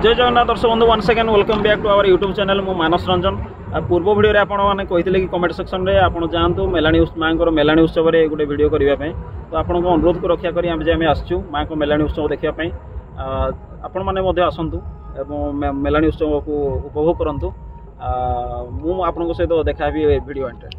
जय जगन्नाथ दर्शक बंधु one second welcome back to our YouTube channel मु मानस रंजन। पूर्व वीडियो आपने कि कमेंट सेक्शन में आप जातु मेलाणी माँ मेलाणी उत्सव में गोटे वीडियो करने तो आपको अनुरोध को रक्षा करें आम आसचु माँ को मेलाणी उत्सव देखापी आपण मैंने आसतु मेलाणी उत्सव को उपभोग करूँ। मु आपन सहित देखा वीडियो एंटर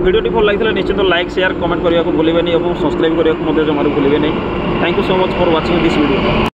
भिडियोटी भल लगी निश्चित लाइक शेयर कमेंट करने को भूलें और सब्सक्राइब करने को जमार भूलें नहीं। Thank you so much for watching this video.